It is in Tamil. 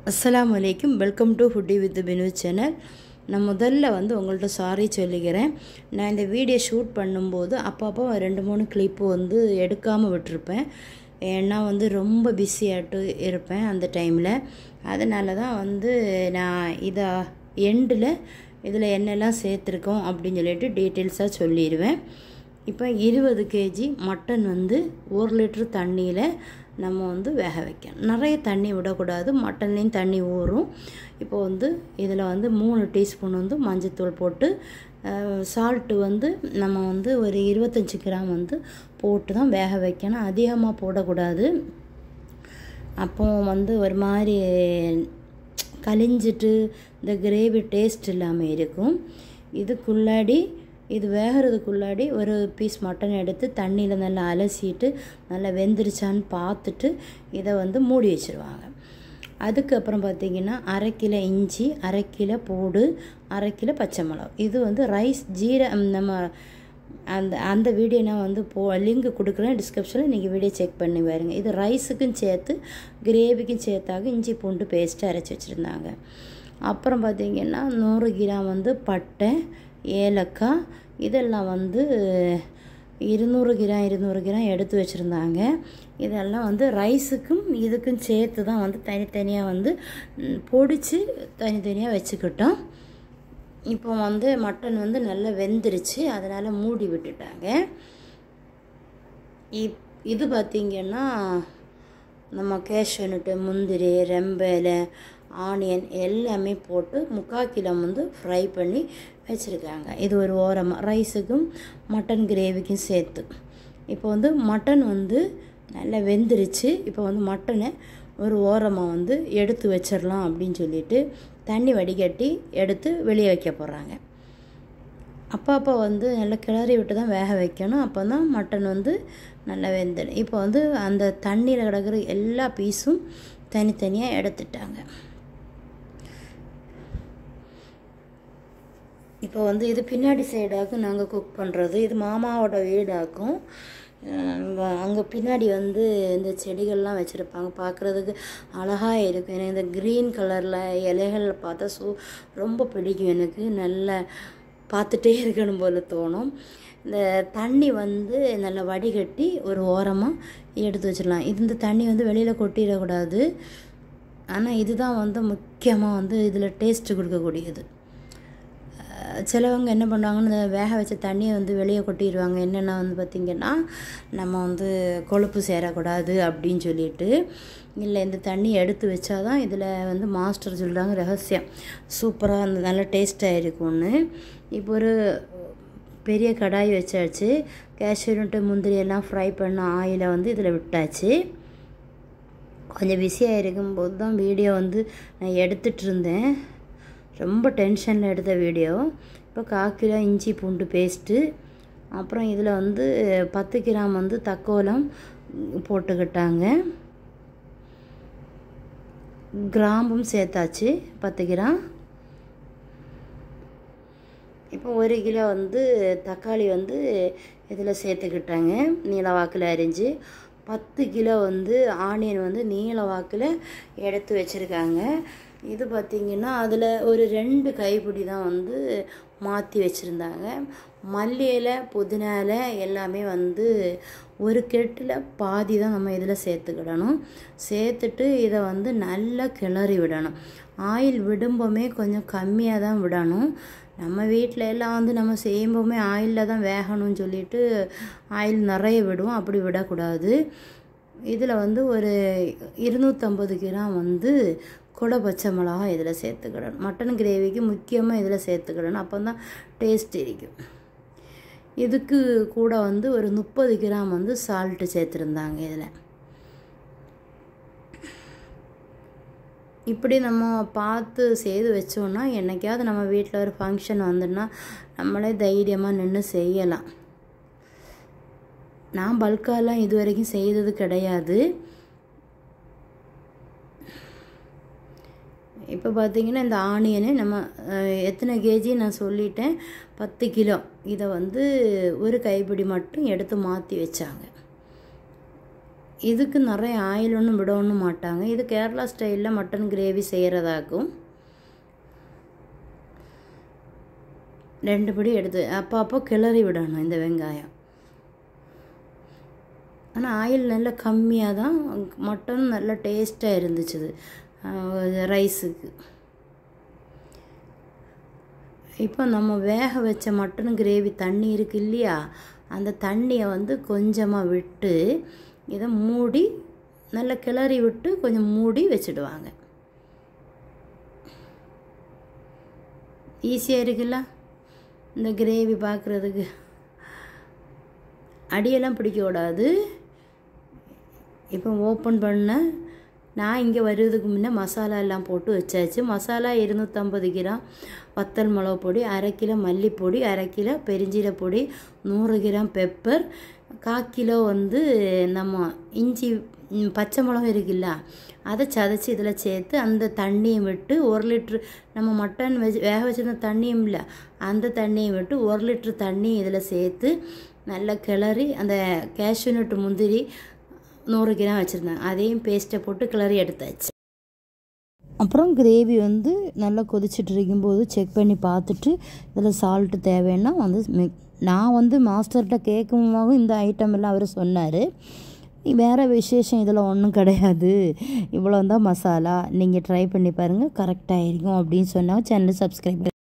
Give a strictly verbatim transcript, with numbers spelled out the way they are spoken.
அஸ்ஸலாமு அலைக்கும். Welcome to foodie with Binu channel. நான் முதல்ல வந்து உங்கள்கிட்ட சாரி சொல்லிக்கிறேன். நான் இந்த வீடியோ ஷூட் பண்ணும்போது அப்பப்போ ரெண்டு மூணு கிளிப்பு வந்து எடுக்காமல் விட்டுருப்பேன். ஏன்னா வந்து ரொம்ப பிஸியாகிட்டு இருப்பேன் அந்த டைமில். அதனால தான் வந்து நான் இதை எண்டில் இதில் என்னெல்லாம் சேர்த்துருக்கோம் அப்படின்னு சொல்லிட்டு டீட்டெயில்ஸாக சொல்லிடுவேன். இப்போ இருபது கேஜி மட்டன் வந்து ஒரு லிட்டர் தண்ணியில் நம்ம வந்து வேக வைக்கணும். நிறைய தண்ணி விடக்கூடாது, மட்டன்லேயும் தண்ணி ஊறும். இப்போ வந்து இதில் வந்து மூணு டீஸ்பூன் வந்து மஞ்சத்தூள் போட்டு, சால்ட்டு வந்து நம்ம வந்து ஒரு இருபத்தஞ்சி கிராம் வந்து போட்டு தான் வேக வைக்கணும். அதிகமாக போடக்கூடாது, அப்போ வந்து ஒரு மாதிரி கலிஞ்சிட்டு இந்த கிரேவி டேஸ்ட் இல்லாமல் இருக்கும். இதுக்குள்ளாடி இது வேகிறதுக்குள்ளாடி ஒரு பீஸ் மட்டன் எடுத்து தண்ணியில் நல்லா அலசிட்டு நல்லா வெந்துருச்சான்னு பார்த்துட்டு இதை வந்து மூடி வச்சுருவாங்க. அதுக்கப்புறம் பார்த்திங்கன்னா அரை கிலோ இஞ்சி, அரை கிலோ பூடு, அரை கிலோ பச்சை மிளகா. இது வந்து ரைஸ் ஜீர நம்ம அந்த அந்த வீடியோ நான் வந்து போ லிங்க் கொடுக்குறேன் டிஸ்கிரிப்ஷனில், நீங்கள் வீடியோ செக் பண்ணி பாருங்க. இது ரைஸுக்கும் சேர்த்து கிரேவிக்கும் சேர்த்தாக இஞ்சி பூண்டு பேஸ்ட்டு அரைச்சி வச்சுருந்தாங்க. அப்புறம் பார்த்திங்கன்னா நூறு கிராம் வந்து பட்டை, ஏலக்காய், இதெல்லாம் வந்து இருநூறு கிராம் இருநூறு கிராம் எடுத்து வச்சுருந்தாங்க. இதெல்லாம் வந்து ரைஸுக்கும் இதுக்கும் சேர்த்து தான் வந்து தனித்தனியாக வந்து பொடிச்சு தனித்தனியாக வச்சுக்கிட்டோம். இப்போ வந்து மட்டன் வந்து நல்லா வெந்துருச்சு, அதனால் மூடி விட்டுட்டாங்க. இப் இது பார்த்திங்கன்னா நம்ம கேஷ்யூநட்டு, முந்திரி, ரெம்பேல, ஆனியன் எல்லாமே போட்டு முக்கால் கிலோ வந்து ஃப்ரை பண்ணி வச்சுருக்காங்க. இது ஒரு ஓரமாக ரைஸுக்கும் மட்டன் கிரேவிக்கும் சேர்த்து. இப்போ வந்து மட்டன் வந்து நல்லா வெந்துருச்சு. இப்போ வந்து மட்டனை ஒரு ஓரமாக வந்து எடுத்து வச்சிடலாம் அப்படின்னு சொல்லிட்டு தண்ணி வடிகட்டி எடுத்து வெளியே வைக்க போகிறாங்க. அப்போ அப்போ வந்து நல்லா கிளறி விட்டு தான் வேக வைக்கணும், அப்போ தான் மட்டன் வந்து நல்லா வெந்துடும். இப்போ வந்து அந்த தண்ணியில் கிடக்கிற எல்லா பீஸும் தனித்தனியாக எடுத்துட்டாங்க. இப்போ வந்து இது பின்னாடி சைடாக்கும் நாங்கள் குக் பண்ணுறது. இது மாமாவோட வீடாக்கும். அங்கே பின்னாடி வந்து இந்த செடிகள்லாம் வச்சுருப்பாங்க, பார்க்குறதுக்கு அழகாக இருக்கும். எனக்கு இந்த க்ரீன் கலரில் இலைகள் பார்த்தா சூ ரொம்ப பிடிக்கும். எனக்கு நல்லா பார்த்துட்டே இருக்கணும் போல் தோணும். இந்த தண்ணி வந்து நல்லா வடிகட்டி ஒரு ஓரமாக எடுத்து வச்சிடலாம். இந்த தண்ணி வந்து வெளியில் கொட்டிடக்கூடாது. ஆனால் இதுதான் வந்து முக்கியமாக வந்து இதில் டேஸ்ட்டு கொடுக்கக்கூடியது. சிலவங்க என்ன பண்ணுவாங்கன்னு இந்த வேக வச்ச தண்ணியை வந்து வெளியே கொட்டிடுவாங்க. என்னென்னா வந்து பார்த்திங்கன்னா நம்ம வந்து கொழுப்பு சேரக்கூடாது அப்படின்னு சொல்லிட்டு. இல்லை, இந்த தண்ணி எடுத்து வச்சா தான் இதில் வந்து மாஸ்டர் சொல்கிறாங்க ரகசியம், சூப்பராக அந்த நல்ல டேஸ்ட்டாக இருக்கும்னு. இப்போ ஒரு பெரிய கடாய் வச்சாச்சு. கேஷ்யூநட்டு, முந்திரி எல்லாம் ஃப்ரை பண்ண ஆயிலை வந்து இதில் விட்டாச்சு. கொஞ்சம் பிஸியாக இருக்கும்போது தான் வீடியோ வந்து நான் எடுத்துகிட்டு இருந்தேன், ரொம்ப டென்ஷனில் எடுத்த வீடியோ. இப்போ கால் கிலோ இஞ்சி பூண்டு பேஸ்ட்டு, அப்புறம் இதில் வந்து பத்து கிராம் வந்து தக்கோலம் போட்டுக்கிட்டாங்க. கிராம்பும் சேர்த்தாச்சு பத்து கிராம். இப்போ ஒரு கிலோ வந்து தக்காளி வந்து இதில் சேர்த்துக்கிட்டாங்க நீல வாக்கில் அரிஞ்சு. பத்து கிலோ வந்து ஆனியன் வந்து நீல வாக்கில் எடுத்து வச்சுருக்காங்க. இது பார்த்திங்கன்னா அதில் ஒரு ரெண்டு கைப்பிடி தான் வந்து மாற்றி வச்சுருந்தாங்க. மல்லி இலை, புதினா இலை எல்லாமே வந்து ஒரு கெட்டில் பாதி தான் நம்ம இதில் சேர்த்துக்கிடணும். சேர்த்துட்டு இதை வந்து நல்லா கிளறி விடணும். ஆயில் விடும்போமே கொஞ்சம் கம்மியாக தான் விடணும். நம்ம வீட்டில் எல்லாம் வந்து நம்ம செய்யும்போமே ஆயிலில் தான் வேகணும்னு சொல்லிட்டு ஆயில் நிறைய விடுவோம், அப்படி விடக்கூடாது. இதில் வந்து ஒரு இருநூற்றம்பது கிராம் வந்து கூட பச்சை மிளகா இதில் சேர்த்துக்கிடணும். மட்டன் கிரேவிக்கு முக்கியமாக இதில் சேர்த்துக்கிடணும், அப்போ தான் டேஸ்ட் இருக்கும். இதுக்கு கூட வந்து ஒரு முப்பது கிராம் வந்து சால்ட்டு சேர்த்துருந்தாங்க இதில். இப்படி நம்ம பார்த்து செய்து வச்சோன்னா என்றைக்காவது நம்ம வீட்டில் ஒரு ஃபங்க்ஷன் வந்துன்னா நம்மளே தைரியமாக நின்று செய்யலாம். நான் பல்காலாம் இது வரைக்கும் செய்தது கிடையாது. இப்போ பார்த்திங்கன்னா இந்த ஆனியனு நம்ம எத்தனை கேஜி நான் சொல்லிட்டேன், பத்து கிலோ. இதை வந்து ஒரு கைப்பிடி மட்டும் எடுத்து மாற்றி வச்சாங்க. இதுக்கு நிறைய ஆயில் ஒன்றும் விட ஒன்றும் மாட்டாங்க. இது கேரளா ஸ்டைலில் மட்டன் கிரேவி செய்கிறதாக்கும். ரெண்டு படி எடுத்து அப்போ அப்போ கிளறி விடணும் இந்த வெங்காயம். ஆனால் ஆயில் நல்லா கம்மியாக தான், மட்டன் நல்லா டேஸ்ட்டாக இருந்துச்சு ரைஸுக்கு. இப்போ நம்ம வேக வச்ச மட்டன் கிரேவி தண்ணி இருக்குது இல்லையா, அந்த தண்ணியை வந்து கொஞ்சமாக விட்டு இதை மூடி நல்லா கிளறி விட்டு கொஞ்சம் மூடி வச்சுடுவாங்க. ஈஸியாக இருக்குல்ல இந்த கிரேவி பார்க்குறதுக்கு. அடியெல்லாம் பிடிக்கக்கூடாது. இப்போ ஓப்பன் பண்ண நான் இங்கே வருவதுக்கு முன்னே மசாலா எல்லாம் போட்டு வச்சாச்சு. மசாலா இருநூற்றம்பது கிராம் வத்தல் மிளகு பொடி, அரை கிலோ மல்லிப்பொடி, அரை கிலோ பெருஞ்சீர பொடி, நூறு கிராம் பெப்பர், கால் கிலோ வந்து நம்ம இஞ்சி பச்சை மிளகு இருக்குல்ல அதை சதைச்சி இதில் சேர்த்து அந்த தண்ணியை விட்டு ஒரு லிட்ரு நம்ம மட்டன் வச்சு வேக வச்சுருந்த தண்ணியும் இல்லை அந்த தண்ணியை விட்டு ஒரு லிட்ரு தண்ணி இதில் சேர்த்து நல்லா கிளறி அந்த கேஷ்யூ நட்டு முந்திரி நூறு கிராம் வச்சுருந்தேன் அதையும் பேஸ்ட்டை போட்டு கிளறி எடுத்தாச்சு. அப்புறம் கிரேவி வந்து நல்லா கொதிச்சுட்டு இருக்கும்போது செக் பண்ணி பார்த்துட்டு இதில் சால்ட்டு தேவைன்னா வந்து நான் வந்து மாஸ்டர்கிட்ட கேட்கும்போது இந்த ஐட்டம் எல்லாம் அவர் சொன்னார். வேறு விசேஷம் இதில் ஒன்றும் கிடையாது, இவ்வளோ தான் மசாலா, நீங்கள் ட்ரை பண்ணி பாருங்கள் கரெக்டாக இருக்கும் அப்படின்னு சொன்னால் சேனலை சப்ஸ்கிரைப்